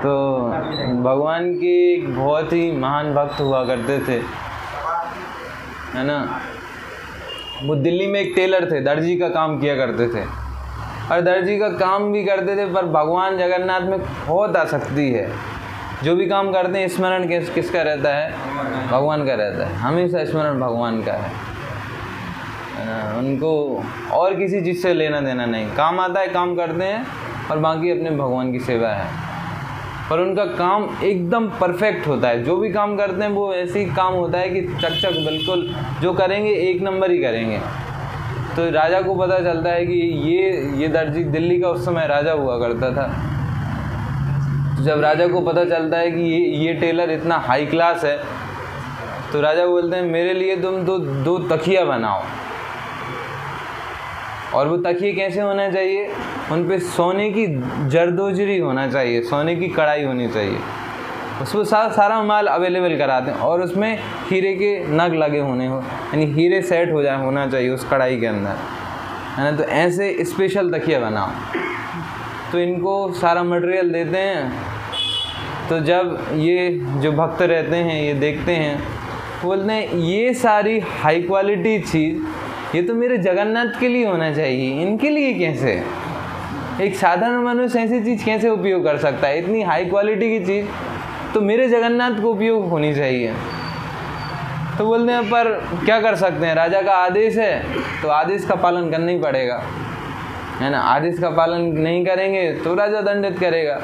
तो भगवान के एक बहुत ही महान भक्त हुआ करते थे, है ना। वो दिल्ली में एक टेलर थे, दर्जी का काम किया करते थे, और दर्जी का काम भी करते थे, पर भगवान जगन्नाथ में बहुत आसक्ति है। जो भी काम करते हैं स्मरण किसका रहता है? भगवान का रहता है, हमेशा स्मरण भगवान का है ना। उनको और किसी चीज़ से लेना देना नहीं, काम आता है काम करते हैं, और बाकी अपने भगवान की सेवा है। पर उनका काम एकदम परफेक्ट होता है, जो भी काम करते हैं वो ऐसे ही काम होता है कि चक चक बिल्कुल जो करेंगे एक नंबर ही करेंगे। तो राजा को पता चलता है कि ये दर्जी दिल्ली का उस समय राजा हुआ करता था। तो जब राजा को पता चलता है कि ये टेलर इतना हाई क्लास है, तो राजा बोलते हैं मेरे लिए तुम दो तकिया बनाओ। और वो तकिए कैसे होना चाहिए? उन पे सोने की जरदोजरी होना चाहिए, सोने की कढ़ाई होनी चाहिए। उसमें सारा माल अवेलेबल कराते हैं, और उसमें हीरे के नग लगे होने हो, यानी हीरे सेट होना चाहिए उस कढ़ाई के अंदर, है ना। तो ऐसे स्पेशल तकिया बनाओ। तो इनको सारा मटेरियल देते हैं। तो जब ये जो भक्त रहते हैं ये देखते हैं, बोलते हैं ये सारी हाई क्वालिटी चीज़ ये तो मेरे जगन्नाथ के लिए होना चाहिए, इनके लिए कैसे? एक साधारण मनुष्य ऐसी चीज़ कैसे उपयोग कर सकता है? इतनी हाई क्वालिटी की चीज़ तो मेरे जगन्नाथ को उपयोग होनी चाहिए। तो बोलते हैं पर क्या कर सकते हैं, राजा का आदेश है तो आदेश का पालन करना ही पड़ेगा, है ना। आदेश का पालन नहीं करेंगे तो राजा दंडित करेगा।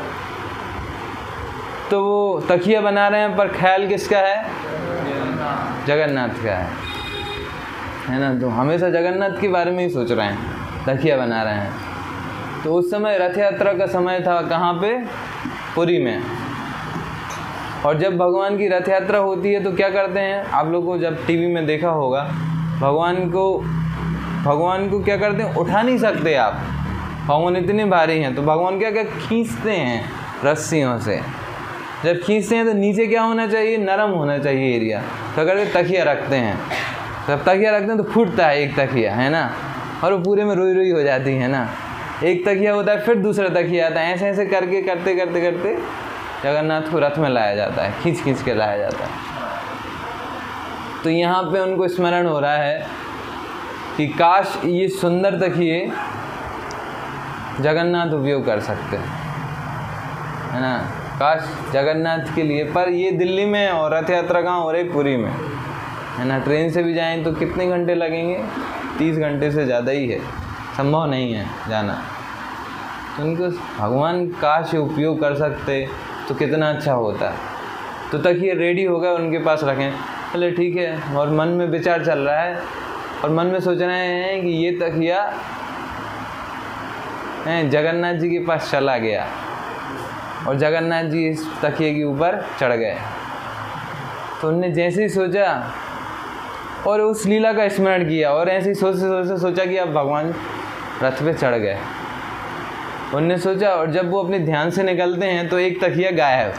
तो वो तकिया बना रहे हैं, पर ख्याल किसका है? जगन्नाथ का है ना। तो हमेशा जगन्नाथ के बारे में ही सोच रहे हैं, तकिया बना रहे हैं। तो उस समय रथ यात्रा का समय था, कहाँ पे? पुरी में। और जब भगवान की रथ यात्रा होती है तो क्या करते हैं? आप लोगों को जब टीवी में देखा होगा, भगवान को क्या करते हैं? उठा नहीं सकते आप, भगवान इतने भारी हैं। तो भगवान क्या खींचते हैं रस्सियों से। जब खींचते हैं तो नीचे क्या होना चाहिए? नरम होना चाहिए एरिया। तो अगर तकिया रखते हैं, जब तकिया रखते हैं तो फूटता है एक तकिया, है ना, और वो पूरे में रोई रोई हो जाती है ना। एक तकिया होता है, फिर दूसरा तकिया आता है, ऐसे ऐसे करके करते करते करते जगन्नाथ को रथ में लाया जाता है, खींच खींच के लाया जाता है। तो यहाँ पे उनको स्मरण हो रहा है कि काश ये सुंदर तकिए जगन्नाथ उपयोग कर सकते हैं, है ना। काश जगन्नाथ के लिए। पर ये दिल्ली में है और रथ यात्रा कहाँ हो रही? पुरी में, है ना। ट्रेन से भी जाएं तो कितने घंटे लगेंगे? 30 घंटे से ज़्यादा ही है, संभव नहीं है जाना। तो उनको भगवान काश उपयोग कर सकते तो कितना अच्छा होता। तो तक ये रेडी हो गए, उनके पास रखें, चले ठीक है। और मन में विचार चल रहा है, और मन में सोच रहे हैं कि ये तकिया जगन्नाथ जी के पास चला गया, और जगन्नाथ जी इस तकिए के ऊपर चढ़ गए। तो उनने जैसे ही सोचा और उस लीला का स्मरण किया, और ऐसे ही सोचा कि अब भगवान रथ पे चढ़ गए। उनने सोचा, और जब वो अपने ध्यान से निकलते हैं तो एक तकिया गायब।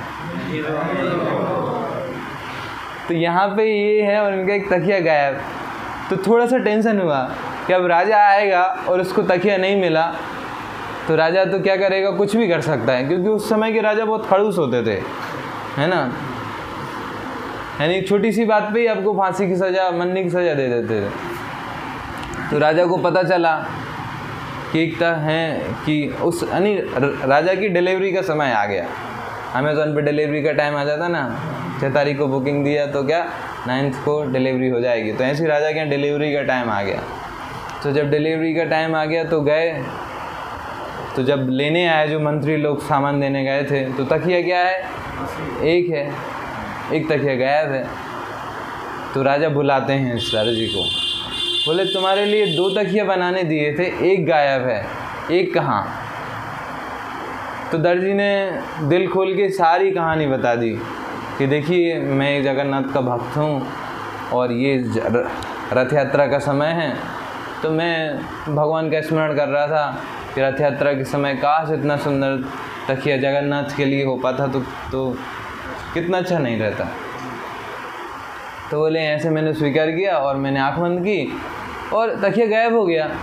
तो यहाँ पे ये है और उनका एक तकिया गायब। तो थोड़ा सा टेंशन हुआ कि अब राजा आएगा और उसको तकिया नहीं मिला तो राजा तो क्या करेगा? कुछ भी कर सकता है, क्योंकि उस समय के राजा बहुत खड़ूस होते थे, है ना। यानी छोटी सी बात पे ही आपको फांसी की सज़ा, मरने की सज़ा दे देते थे। तो राजा को पता चला कि एक है कि उस यानी राजा की डिलीवरी का समय आ गया। अमेज़ॉन पे डिलीवरी का टाइम आ जाता ना, 6 तारीख को बुकिंग दिया तो क्या 9 को डिलीवरी हो जाएगी। तो ऐसे राजा के यहाँ डिलीवरी का टाइम आ गया। तो जब डिलीवरी का टाइम आ गया तो गए, तो जब लेने आए जो मंत्री लोग सामान देने गए थे, तो तकिया क्या है? एक है, एक तकिया गायब है। तो राजा बुलाते हैं इस दर्जी को, बोले तुम्हारे लिए 2 तकिया बनाने दिए थे, एक गायब है, एक कहाँ? तो दर्जी ने दिल खोल के सारी कहानी बता दी कि देखिए मैं जगन्नाथ का भक्त हूँ, और ये रथ यात्रा का समय है, तो मैं भगवान का स्मरण कर रहा था कि रथ यात्रा के समय काश इतना सुंदर तकिया जगन्नाथ के लिए हो पाता तो कितना अच्छा नहीं रहता। तो बोले ऐसे मैंने स्वीकार किया, और मैंने आँख बंद की और तकिया गायब हो गया।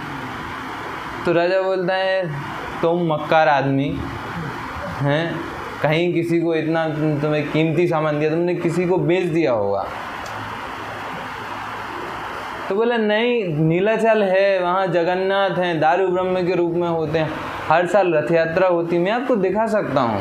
तो राजा बोलता है तुम मक्कार आदमी हैं, कहीं किसी को इतना तुम्हें कीमती सामान दिया, तुमने किसी को बेच दिया होगा। तो बोले नहीं, नीलाचल है, वहाँ जगन्नाथ हैं, दारू ब्रह्म के रूप में होते हैं, हर साल रथ यात्रा होती, मैं आपको दिखा सकता हूँ।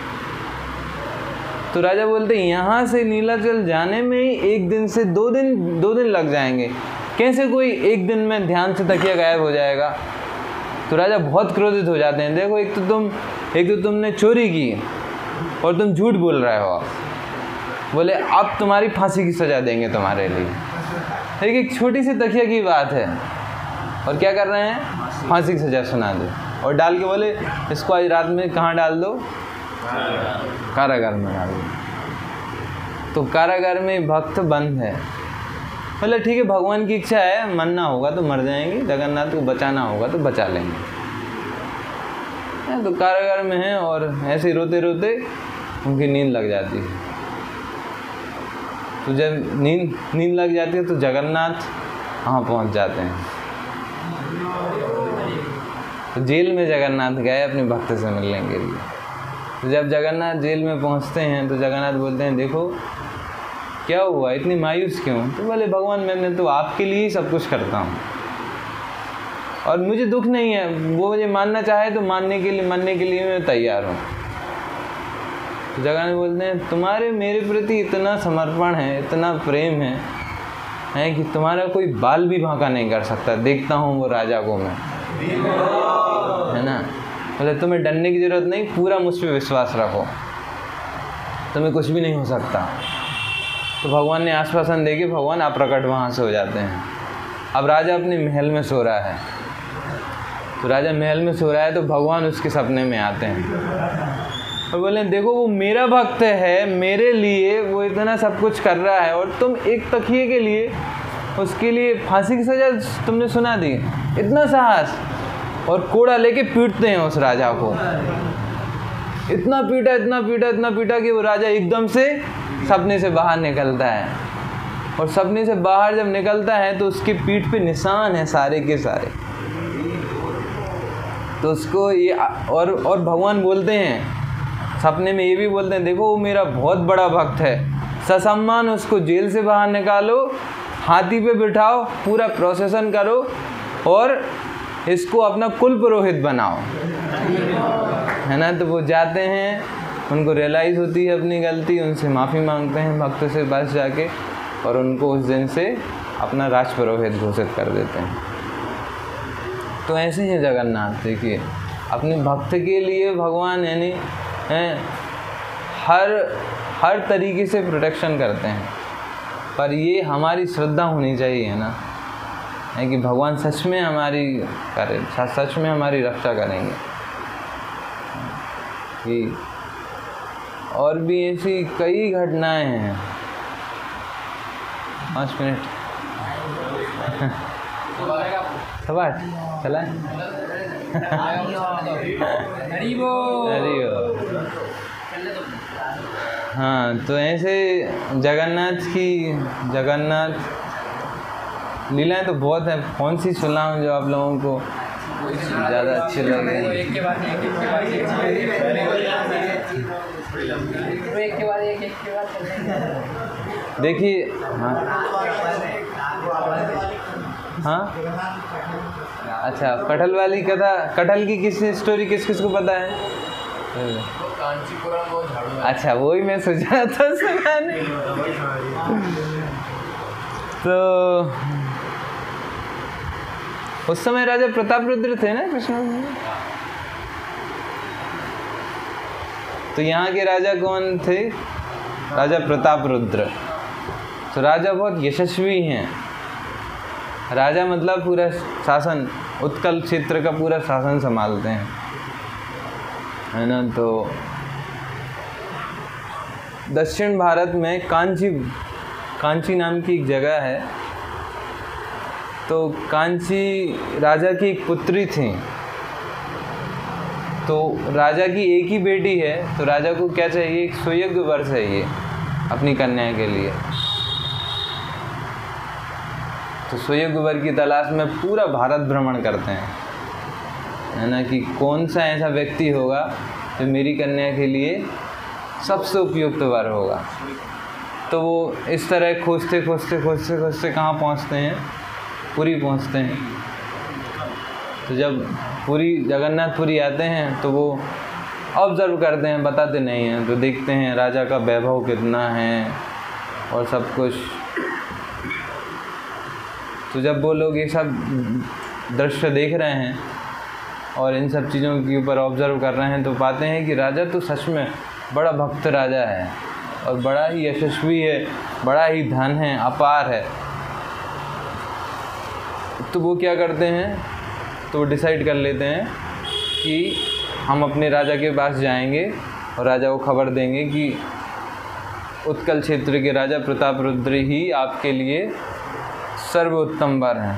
तो राजा बोलते यहाँ से नीलाचल जाने में ही 1 दिन से 2 दिन लग जाएंगे, कैसे कोई 1 दिन में ध्यान से तकिया गायब हो जाएगा। तो राजा बहुत क्रोधित हो जाते हैं। देखो, एक तो तुमने चोरी की और तुम झूठ बोल रहे हो। बोले अब तुम्हारी फांसी की सज़ा देंगे तुम्हारे लिए। देखिए, एक छोटी सी तकिया की बात है और क्या कर रहे हैं, फांसी की सज़ा सुना दो। और डाल के बोले इसको आज रात में कहाँ डाल दो, कारागार में डाल दो। तो कारागार में भक्त बंद है। बोले ठीक है, भगवान की इच्छा है, मरना होगा तो मर जाएंगे, जगन्नाथ को बचाना होगा तो बचा लेंगे। तो कारागार में है और ऐसे रोते रोते उनकी नींद लग जाती है। तो जब नींद लग जाती है तो जगन्नाथ वहाँ पहुँच जाते हैं। तो जेल में जगन्नाथ गए अपने भक्त से मिलने के लिए। तो जब जगन्नाथ जेल में पहुँचते हैं तो जगन्नाथ बोलते हैं देखो क्या हुआ, इतनी मायूस क्यों। तो बोले भगवान मैं तो आपके लिए ही सब कुछ करता हूँ और मुझे दुख नहीं है, वो मुझे मानना चाहे तो मरने के लिए मैं तैयार हूँ। तो जगन्नाथ बोलते हैं तुम्हारे मेरे प्रति इतना समर्पण है, इतना प्रेम है कि तुम्हारा कोई बाल भी बांका नहीं कर सकता, देखता हूँ वो राजा को मैं, है ना। बोले तुम्हें डरने की ज़रूरत नहीं, पूरा मुझ पर विश्वास रखो, तुम्हें कुछ भी नहीं हो सकता। तो भगवान ने आश्वासन दे के भगवान अप्रकट वहाँ से हो जाते हैं। अब राजा अपने महल में सो रहा है। तो राजा महल में सो रहा है तो भगवान उसके सपने में आते हैं और बोले देखो वो मेरा भक्त है, मेरे लिए वो इतना सब कुछ कर रहा है और तुम एक तकिए के लिए उसके लिए फांसी की सज़ा तुमने सुना दी। इतना साहस, और कोड़ा लेके पीटते हैं उस राजा को। इतना पीटा कि वो राजा एकदम से सपने से बाहर निकलता है। और सपने से बाहर जब निकलता है तो उसकी पीठ पे निशान है सारे के सारे। तो उसको ये और भगवान बोलते हैं सपने में, ये भी बोलते हैं देखो वो मेरा बहुत बड़ा भक्त है, ससम्मान उसको जेल से बाहर निकालो, हाथी पे बिठाओ, पूरा प्रोसेसन करो और इसको अपना कुल पुरोहित बनाओ, है ना। तो वो जाते हैं, उनको रियलाइज़ होती है अपनी गलती, उनसे माफ़ी मांगते हैं भक्त से बस जाके, और उनको उस दिन से अपना राज पुरोहित घोषित कर देते हैं। तो ऐसे ही जगन्नाथ, देखिए अपने भक्त के लिए भगवान यानी हर तरीके से प्रोटेक्शन करते हैं। पर ये हमारी श्रद्धा होनी चाहिए, है ना, है कि भगवान सच में हमारी सच में हमारी रक्षा करेंगे। कि और भी ऐसी कई घटनाएं हैं। 5 मिनट सवाल चला हाँ। तो ऐसे जगन्नाथ लीलाएं तो बहुत है। कौन सी सुनाऊं जो आप लोगों को ज़्यादा अच्छी लगे? देखिए हाँ अच्छा, कटहल वाली कथा, कटहल की किस स्टोरी किस को पता है? अच्छा, वही मैं सोच रहा था सुनाने। तो उस समय राजा प्रतापरुद्र थे ना कृष्ण। तो यहाँ के राजा कौन थे? राजा प्रतापरुद्र। तो राजा बहुत यशस्वी हैं। राजा मतलब पूरा शासन, उत्कल क्षेत्र का पूरा शासन संभालते हैं, है ना। तो दक्षिण भारत में कांची नाम की एक जगह है। तो कांची राजा की एक पुत्री थी। तो राजा की एक ही बेटी है, तो राजा को क्या चाहिए? एक सुयोग्य वर चाहिए अपनी कन्या के लिए। तो सुयोग्य वर की तलाश में पूरा भारत भ्रमण करते हैं, है ना, कि कौन सा ऐसा व्यक्ति होगा जो मेरी कन्या के लिए सबसे उपयुक्त वर होगा। तो वो इस तरह खोजते खोजते खोजते खोजते कहाँ पहुँचते हैं, पुरी पहुँचते हैं। तो जब पुरी जगन्नाथपुरी आते हैं तो वो ऑब्ज़र्व करते हैं, बताते नहीं हैं, तो देखते हैं राजा का वैभव कितना है और सब कुछ। तो जब वो लोग ये सब दृश्य देख रहे हैं और इन सब चीज़ों के ऊपर ऑब्ज़र्व कर रहे हैं, तो पाते हैं कि राजा तो सच में बड़ा भक्त राजा है और बड़ा ही यशस्वी है, बड़ा ही धन है, अपार है। तो वो क्या करते हैं, तो वो डिसाइड कर लेते हैं कि हम अपने राजा के पास जाएंगे और राजा को खबर देंगे कि उत्कल क्षेत्र के राजा प्रतापरुद्र ही आपके लिए सर्वोत्तम वर हैं।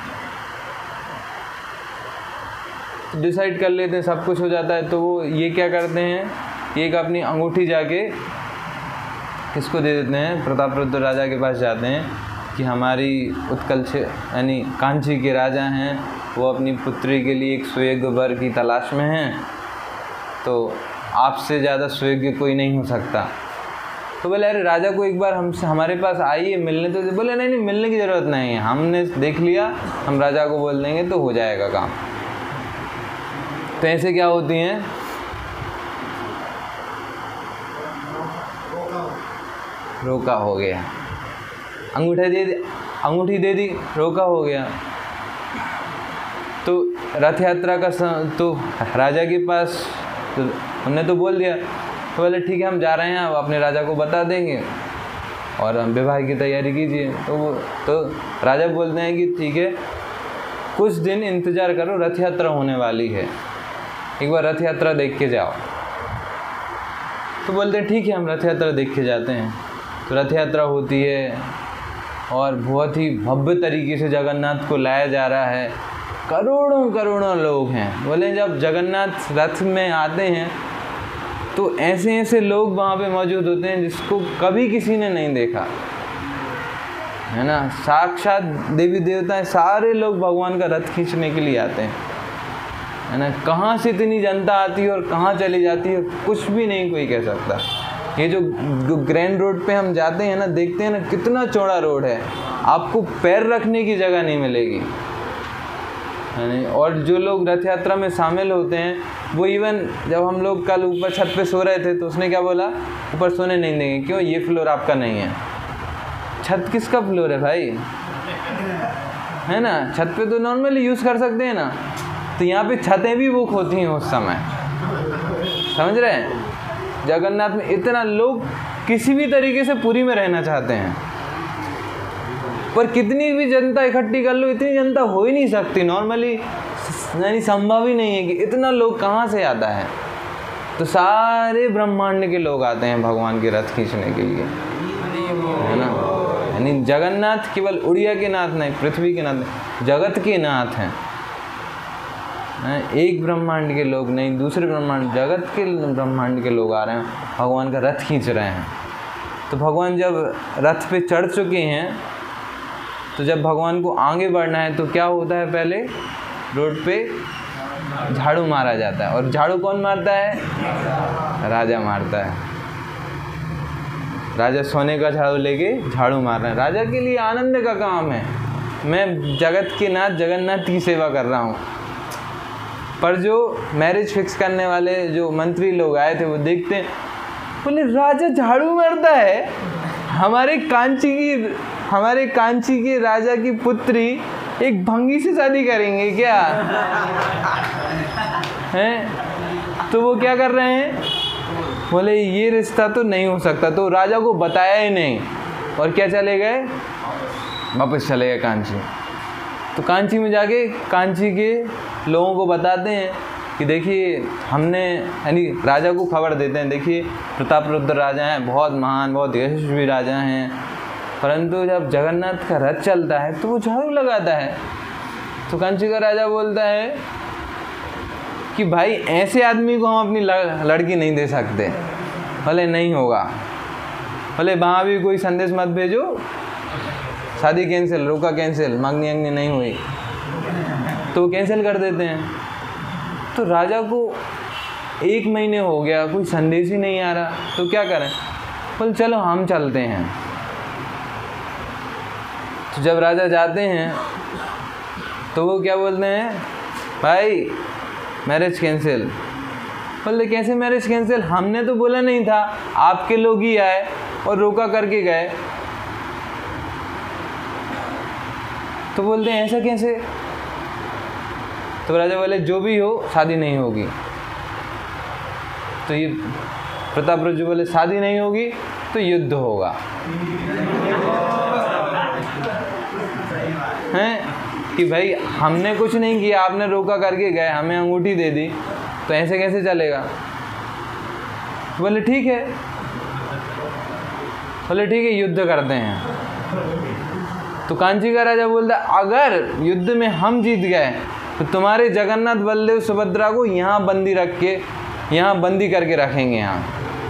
डिसाइड कर लेते हैं, सब कुछ हो जाता है। तो वो ये क्या करते हैं, एक अपनी अंगूठी जाके किसको दे देते हैं, प्रतापरुद्र राजा के पास जाते हैं कि हमारी उत्कल यानी कांची के राजा हैं, वो अपनी पुत्री के लिए एक सुयोग्य वर की तलाश में हैं, तो आपसे ज़्यादा सुयोग्य कोई नहीं हो सकता। तो बोले अरे राजा को एक बार हमसे हमारे पास आइए मिलने। तो बोले नहीं मिलने की ज़रूरत नहीं है, हमने देख लिया, हम राजा को बोल देंगे तो हो जाएगा काम। तो ऐसे क्या होती हैं, रोका हो गया, अंगूठी दे दी, रोका हो गया। तो रथ यात्रा का तो राजा के पास तो उन्होंने तो बोल दिया, तो बोले ठीक है हम जा रहे हैं, अब अपने राजा को बता देंगे और हम विवाह की तैयारी कीजिए। तो राजा बोलते हैं कि ठीक है कुछ दिन इंतज़ार करो, रथ यात्रा होने वाली है, एक बार रथ यात्रा देख के जाओ। तो बोलते हैं ठीक है हम रथ यात्रा देख के जाते हैं। तो रथ यात्रा होती है और बहुत ही भव्य तरीके से जगन्नाथ को लाया जा रहा है, करोड़ों करोड़ों लोग हैं। बोले जब जगन्नाथ रथ में आते हैं तो ऐसे ऐसे लोग वहाँ पे मौजूद होते हैं जिसको कभी किसी ने नहीं देखा है ना। साक्षात देवी देवताएं सारे लोग भगवान का रथ खींचने के लिए आते हैं, है ना। कहाँ से इतनी जनता आती है और कहाँ चली जाती है कुछ भी नहीं कोई कह सकता। ये जो ग्रैंड रोड पे हम जाते हैं ना, देखते हैं ना कितना चौड़ा रोड है, आपको पैर रखने की जगह नहीं मिलेगी, है नहीं। और जो लोग रथ यात्रा में शामिल होते हैं वो इवन जब हम लोग कल ऊपर छत पे सो रहे थे तो उसने क्या बोला, ऊपर सोने नहीं देंगे, क्यों, ये फ्लोर आपका नहीं है। छत किसका फ्लोर है भाई, है ना। छत पे तो नॉर्मली यूज़ कर सकते हैं ना, तो यहाँ पे छतें भी बुक होती हैं उस समय, समझ रहे हैं। जगन्नाथ में इतना लोग किसी भी तरीके से पुरी में रहना चाहते हैं, पर कितनी भी जनता इकट्ठी कर लो इतनी जनता हो ही नहीं सकती नॉर्मली, यानी संभव ही नहीं है कि इतना लोग कहाँ से आता है। तो सारे ब्रह्मांड के लोग आते हैं भगवान के रथ खींचने के लिए, है ना। यानी जगन्नाथ केवल उड़िया के नाथ नहीं, पृथ्वी के नाथ नहीं, जगत के नाथ हैं। एक ब्रह्मांड के लोग नहीं, दूसरे ब्रह्मांड, जगत के ब्रह्मांड के लोग आ रहे हैं, भगवान का रथ खींच रहे हैं। तो भगवान जब रथ पे चढ़ चुके हैं, तो जब भगवान को आगे बढ़ना है तो क्या होता है, पहले रोड पे झाड़ू मारा जाता है। और झाड़ू कौन मारता है, राजा मारता है। राजा सोने का झाड़ू लेके झाड़ू मार रहे हैं, राजा के लिए आनंद का काम है, मैं जगत के नाथ जगन्नाथ की सेवा कर रहा हूँ। पर जो मैरिज फिक्स करने वाले जो मंत्री लोग आए थे वो देखते हैं, बोले राजा झाड़ू मारता है, हमारे कांची के राजा की पुत्री एक भंगी से शादी करेंगे क्या हैं। तो वो क्या कर रहे हैं, बोले ये रिश्ता तो नहीं हो सकता। तो राजा को बताया ही नहीं और क्या चले गए, वापस चले गए कांची। तो कांची में जाके कांची के लोगों को बताते हैं कि देखिए हमने, यानी राजा को खबर देते हैं, देखिए प्रतापरुद्र राजा हैं, बहुत महान बहुत यशस्वी राजा हैं, परंतु जब जगन्नाथ का रथ चलता है तो वो झाड़ू लगाता है। तो कांची का राजा बोलता है कि भाई ऐसे आदमी को हम अपनी लड़की नहीं दे सकते। भले नहीं होगा, भले वहाँ भी कोई संदेश मत भेजो, शादी कैंसिल, रोका कैंसिल, मांगनी अंगनी नहीं हुई, तो वो कैंसिल कर देते हैं। तो राजा को 1 महीने हो गया, कोई संदेश ही नहीं आ रहा, तो क्या करें? बोले चलो हम चलते हैं। तो जब राजा जाते हैं तो वो क्या बोलते हैं, भाई मैरिज कैंसिल। बोले कैसे मैरिज कैंसिल? हमने तो बोला नहीं था, आपके लोग ही आए और रोका करके गए। तो बोलते हैं ऐसा कैसे? तो राजा बोले जो भी हो शादी नहीं होगी। तो ये प्रतापरुद्र जी बोले शादी नहीं होगी तो युद्ध होगा। हैं कि भाई हमने कुछ नहीं किया, आपने रोका करके गए, हमें अंगूठी दे दी, तो ऐसे कैसे चलेगा? बोले ठीक है। बोले ठीक है, युद्ध करते हैं। तो कांची का राजा बोलता अगर युद्ध में हम जीत गए तो तुम्हारे जगन्नाथ बलदेव सुभद्रा को यहाँ बंदी रख के, यहाँ बंदी करके रखेंगे यहाँ।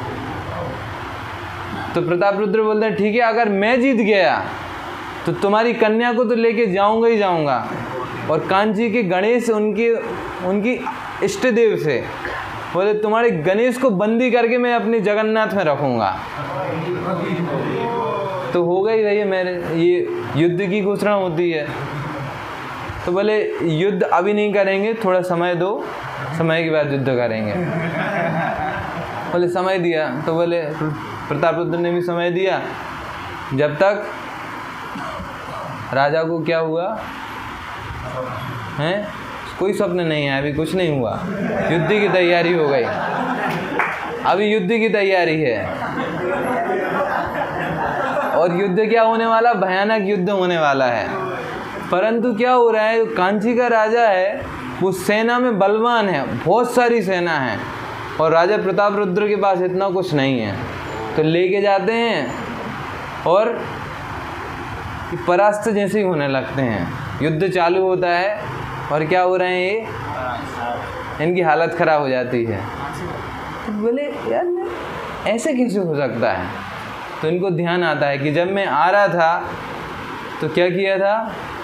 तो प्रतापरुद्र बोलते हैं ठीक है, अगर मैं जीत गया तो तुम्हारी कन्या को तो लेके जाऊंगा ही जाऊंगा, और कांची के गणेश उनकी इष्ट देव से बोले तुम्हारे गणेश को बंदी करके मैं अपने जगन्नाथ में रखूंगा। तो हो गई भैया मेरे ये युद्ध की घोषणा होती है। तो बोले युद्ध अभी नहीं करेंगे, थोड़ा समय दो, समय के बाद युद्ध करेंगे। बोले समय दिया। तो बोले प्रतापरुद्र ने भी समय दिया, जब तक राजा को क्या हुआ हैं, कोई स्वप्न नहीं आया, अभी कुछ नहीं हुआ, युद्ध की तैयारी हो गई, अभी युद्ध की तैयारी है। और युद्ध क्या होने वाला? भयानक युद्ध होने वाला है। परंतु क्या हो रहा है, कांची का राजा है वो सेना में बलवान है, बहुत सारी सेना है, और राजा प्रतापरुद्र के पास इतना कुछ नहीं है। तो लेके जाते हैं और परास्त जैसे ही होने लगते हैं। युद्ध चालू होता है और क्या हो रहे हैं, ये इनकी हालत ख़राब हो जाती है। तो बोले यार ऐसे कैसे हो सकता है? तो इनको ध्यान आता है कि जब मैं आ रहा था तो क्या किया था,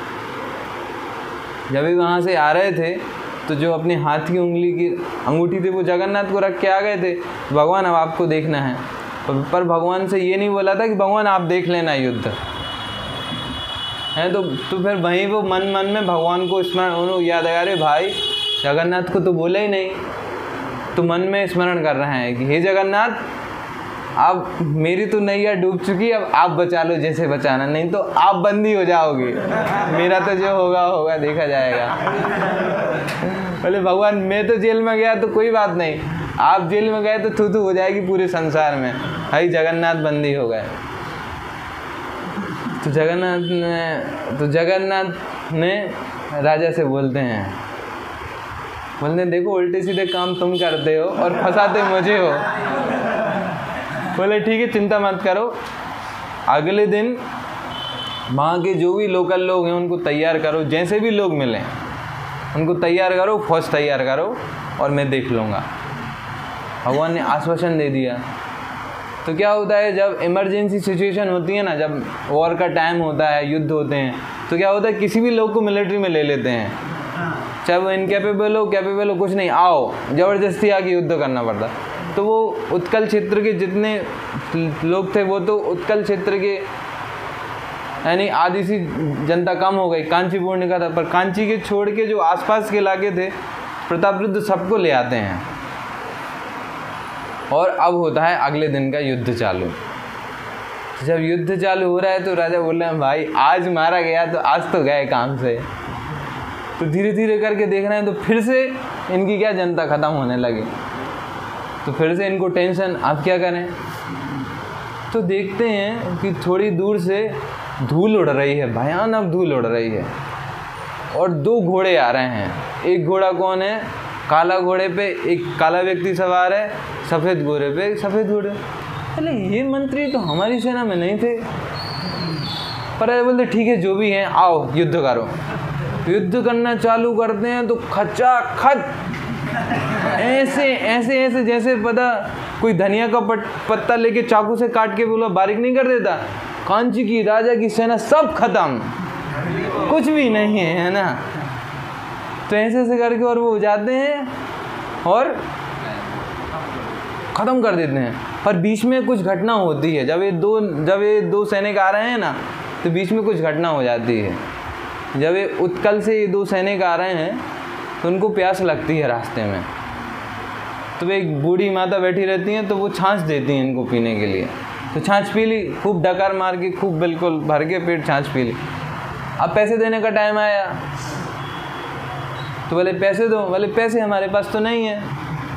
जब भी वहाँ से आ रहे थे तो जो अपने हाथ की उंगली की अंगूठी थी वो जगन्नाथ को रख के आ गए थे। भगवान अब आपको देखना है, पर भगवान से ये नहीं बोला था कि भगवान आप देख लेना युद्ध है। तो फिर वहीं वो मन में भगवान को स्मरण याद आया, अरे भाई जगन्नाथ को तो बोला ही नहीं, तो मन में स्मरण कर रहे हैं कि हे जगन्नाथ, अब मेरी तो नैया डूब चुकी, अब आप बचा लो जैसे बचाना, नहीं तो आप बंदी हो जाओगे, मेरा तो जो होगा होगा देखा जाएगा। बोले भगवान मैं तो जेल में गया तो कोई बात नहीं, आप जेल में गए तो थू हो जाएगी पूरे संसार में, भाई जगन्नाथ बंदी हो गए। तो जगन्नाथ ने राजा से बोलते देखो उल्टे सीधे काम तुम करते हो और फंसाते मुझे हो। बोले ठीक है, चिंता मत करो, अगले दिन वहाँ के जो भी लोकल लोग हैं उनको तैयार करो, जैसे भी लोग मिलें उनको तैयार करो, फौज तैयार करो और मैं देख लूँगा। भगवान ने आश्वासन दे दिया। तो क्या होता है, जब इमरजेंसी सिचुएशन होती है ना, जब वॉर का टाइम होता है, युद्ध होते हैं, तो क्या होता है किसी भी लोग को मिलिट्री में ले लेते हैं, चाहे वो इनकैपेबल हो कैपेबल हो, कुछ नहीं, आओ ज़बरदस्ती आके युद्ध करना पड़ता। तो वो उत्कल क्षेत्र के जितने लोग थे वो तो उत्कल क्षेत्र के यानी आधी सी जनता कम हो गई, कांचीपुर का था, पर कांची के छोड़ के जो आसपास के इलाके थे प्रतापरुद्र सबको ले आते हैं। और अब होता है अगले दिन का युद्ध चालू। जब युद्ध चालू हो रहा है तो राजा बोल रहे हैं भाई आज मारा गया तो आज तो गए काम से। तो धीरे धीरे करके देख रहे हैं तो फिर से इनकी क्या जनता ख़त्म होने लगी, तो फिर से इनको टेंशन, अब क्या करें। तो देखते हैं कि थोड़ी दूर से धूल उड़ रही है, भयानक धूल उड़ रही है, और 2 घोड़े आ रहे हैं। एक घोड़ा कौन है, काला घोड़े पे एक काला व्यक्ति सवार है, सफ़ेद घोड़े पे एक सफ़ेद घोड़े। अरे ये मंत्री तो हमारी सेना में नहीं थे। पर बोलते ठीक है जो भी हैं आओ युद्ध करो। युद्ध करना चालू करते हैं तो खचाखच ऐसे ऐसे ऐसे जैसे पता कोई धनिया का पत्ता लेके चाकू से काट के बोला बारीक नहीं कर देता, कांची की राजा की सेना सब खत्म, कुछ भी नहीं है ना। तो ऐसे ऐसे करके और वो जाते हैं और ख़त्म कर देते हैं। पर बीच में कुछ घटना होती है, जब ये दो सैनिक आ रहे हैं ना, तो बीच में कुछ घटना हो जाती है। जब ये उत्कल से ये दो सैनिक आ रहे हैं तो उनको प्यास लगती है रास्ते में, तो एक बूढ़ी माता बैठी रहती हैं, तो वो छाछ देती हैं इनको पीने के लिए। तो छाछ पी ली, खूब डकार मार के, खूब बिल्कुल भर के पेट छाछ पी ली। अब पैसे देने का टाइम आया, तो बोले पैसे दो। बोले पैसे हमारे पास तो नहीं है।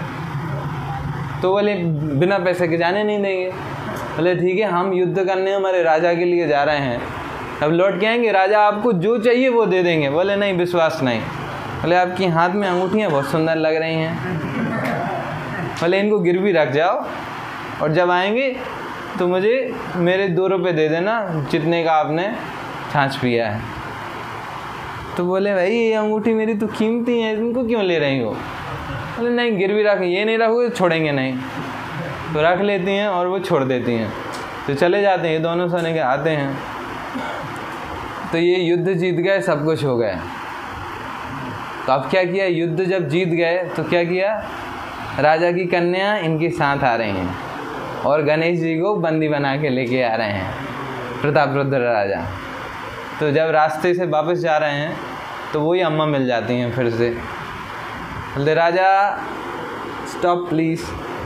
तो बोले बिना पैसे के जाने नहीं देंगे। बोले ठीक है, हम युद्ध करने हमारे राजा के लिए जा रहे हैं, अब लौट के आएंगे, राजा आपको जो चाहिए वो दे देंगे। बोले नहीं, विश्वास नहीं। बोले आपकी हाथ में अंगूठियाँ बहुत सुंदर लग रही हैं। बोले इनको गिरवी रख जाओ, और जब आएंगे तो मुझे मेरे 2 रुपये दे देना जितने का आपने छाछ पिया है। तो बोले भाई ये अंगूठी मेरी तो कीमती है, इनको क्यों ले रही हो? बोले नहीं, गिरवी रख, ये नहीं रखोगे तो छोड़ेंगे नहीं। तो रख लेती हैं और वो छोड़ देती हैं। तो चले जाते हैं, ये दोनों सैनिक आते हैं। तो ये युद्ध जीत गए, सब कुछ हो गया। तो अब क्या किया, युद्ध जब जीत गए तो क्या किया, राजा की कन्या इनके साथ आ रही हैं और गणेश जी को बंदी बना के लेके आ रहे हैं, प्रतापरुद्र राजा। तो जब रास्ते से वापस जा रहे हैं तो वही अम्मा मिल जाती हैं फिर से। बोलते राजा स्टॉप प्लीज़।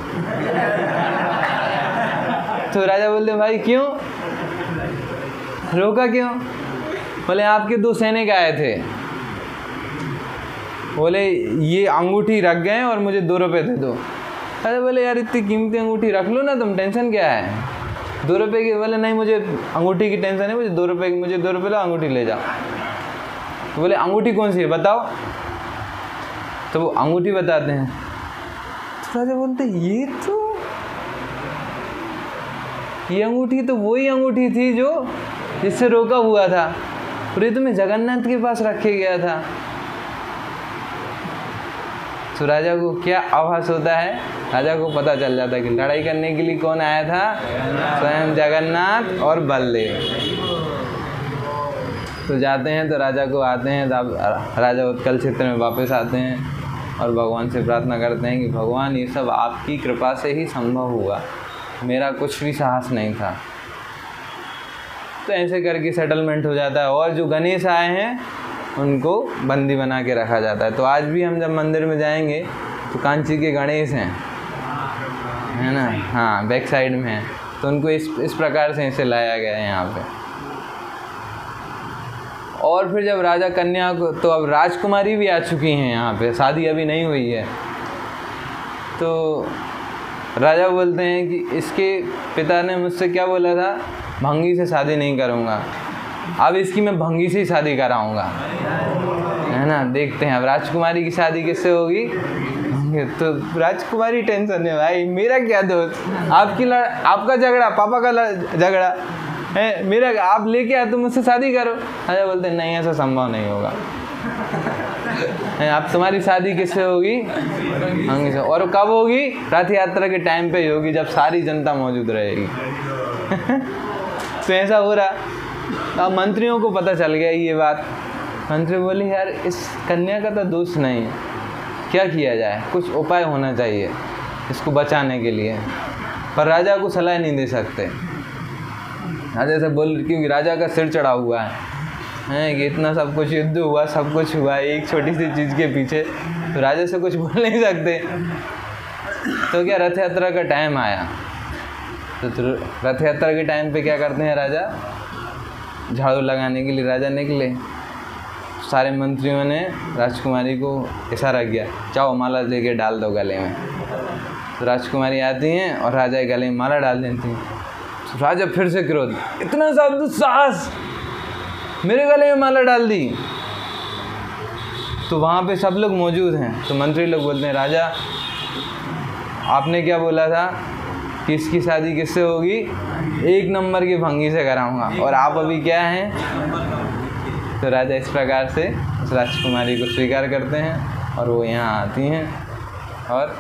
तो राजा बोलते भाई क्यों, रोका क्यों? बोले आपके 2 सैनिक आए थे, बोले ये अंगूठी रख गए और मुझे 2 रुपये दे दो। अरे बोले यार इतनी कीमती अंगूठी रख लो ना तुम, टेंशन क्या है, 2 रुपये की? बोले नहीं, मुझे अंगूठी की टेंशन है, मुझे 2 रुपये की, मुझे 2 रुपये लो, अंगूठी ले जाओ। तो बोले अंगूठी कौन सी है बताओ। तो वो अंगूठी बताते हैं। तो राजा बोलते ये अंगूठी तो वही अंगूठी थी जो जिससे रोका हुआ था, और ये तुम्हें जगन्नाथ के पास रखे गया था। तो राजा को क्या आभास होता है, राजा को पता चल जाता है कि लड़ाई करने के लिए कौन आया था, स्वयं जगन्नाथ और बलदेव। तो जाते हैं, तो राजा को आते हैं, तब राजा उत्कल क्षेत्र में वापस आते हैं और भगवान से प्रार्थना करते हैं कि भगवान ये सब आपकी कृपा से ही संभव हुआ, मेरा कुछ भी साहस नहीं था। तो ऐसे करके सेटलमेंट हो जाता है, और जो गणेश आए हैं उनको बंदी बना के रखा जाता है। तो आज भी हम जब मंदिर में जाएंगे तो कांची के गणेश हैं, है ना, हाँ बैक साइड में है, तो उनको इस प्रकार से इसे लाया गया है यहाँ पे। और फिर जब राजा कन्या को, तो अब राजकुमारी भी आ चुकी हैं यहाँ पे, शादी अभी नहीं हुई है। तो राजा बोलते हैं कि इसके पिता ने मुझसे क्या बोला था, भंगी से शादी नहीं करूँगा, अब इसकी मैं भंगी से ही शादी कराऊँगा, है ना। देखते हैं अब राजकुमारी की शादी किससे होगी। तो राजकुमारी टेंशन है भाई, मेरा क्या दोस्त, आपका झगड़ा, पापा का झगड़ा है, मेरा आप लेके आए तो मुझसे शादी करो। राजा बोलते नहीं, ऐसा संभव नहीं होगा, अब तुम्हारी शादी किससे होगी, भंगी से। और कब होगी, रथ यात्रा के टाइम पे होगी, जब सारी जनता मौजूद रहेगी। तो ऐसा हो रहा। अब मंत्रियों को पता चल गया ये बात। मंत्री बोले यार इस कन्या का तो दोष नहीं है, क्या किया जाए, कुछ उपाय होना चाहिए इसको बचाने के लिए। पर राजा को सलाह नहीं दे सकते। राजा से बोल, क्योंकि राजा का सिर चढ़ा हुआ है कि इतना सब कुछ युद्ध हुआ, सब कुछ हुआ एक छोटी सी चीज़ के पीछे, तो राजा से कुछ बोल नहीं सकते। तो क्या रथ यात्रा का टाइम आया, तो रथ यात्रा के टाइम पे क्या करते हैं, राजा झाड़ू लगाने के लिए राजा निकले। सारे मंत्रियों ने राजकुमारी को इशारा किया, जाओ माला लेके डाल दो गले में। तो राजकुमारी आती हैं और राजा के गले में माला डाल देती हैं। तो राजा फिर से क्रोध, इतना ज़्यादा साहस, मेरे गले में माला डाल दी। तो वहाँ पे सब लोग मौजूद हैं। तो मंत्री लोग बोलते हैं, राजा आपने क्या बोला था कि इसकी शादी किससे होगी, 1 नंबर की भंगी से कराऊंगा, और आप अभी क्या हैं। तो राजा इस प्रकार से उस राजकुमारी को स्वीकार करते हैं और वो यहाँ आती हैं और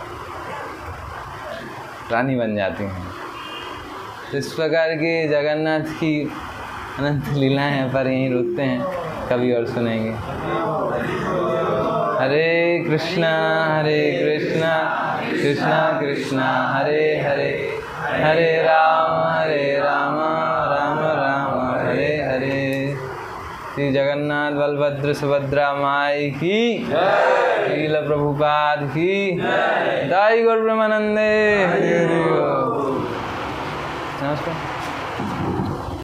रानी बन जाती हैं। तो इस प्रकार के जगन्नाथ की अनंत लीलाएं हैं, पर यहीं रुकते हैं, कभी और सुनेंगे। हरे कृष्णा कृष्णा कृष्णा हरे हरे हरे राम राम राम हरे हरे। श्री जगन्नाथ बलभद्र सुभद्रा माई की श्रील प्रभुपाद की जय। गौर प्रेमानंदे हरि हरि। नमस्कार।